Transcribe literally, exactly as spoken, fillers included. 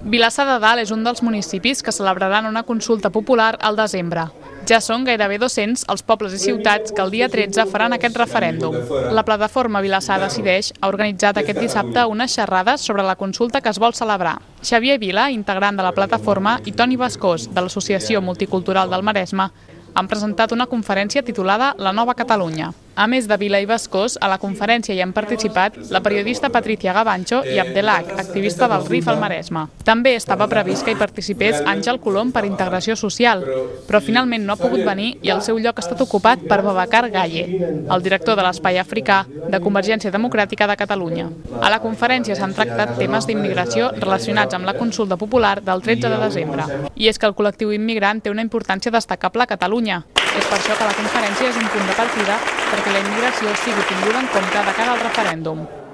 Vilassar de Dalt és un dels municipis que celebraran una consulta popular al desembre. Ja són gairebé dos-cents els pobles i ciutats que el dia tretze faran aquest referèndum. La plataforma Vilassar Decideix ha organitzat aquest dissabte unes xerrades sobre la consulta que es vol celebrar. Xavier Vila, integrant de la plataforma, i Toni Bascós, de l'Associació Multicultural del Maresme, han presentat una conferència titulada La Nova Catalunya. A més de Vila i Bascós, a la conferència hi han participat la periodista Patricia Gavancho i Abdelak, activista del R I F al Maresme. També estava previst que hi participés Àngel Colom per Integració Social, però finalment no ha pogut venir i el seu lloc ha estat ocupat per Babacar Gaye, el director de l'Espai Africà de Convergència Democràtica de Catalunya. A la conferència s'han tractat temes d'immigració relacionats amb la consulta popular del tretze de desembre. I és que el col·lectiu immigrant té una importància destacable a Catalunya. És per això que la conferència és un punt de partida perquè la immigració sigui tinguda en compte de cara al referèndum.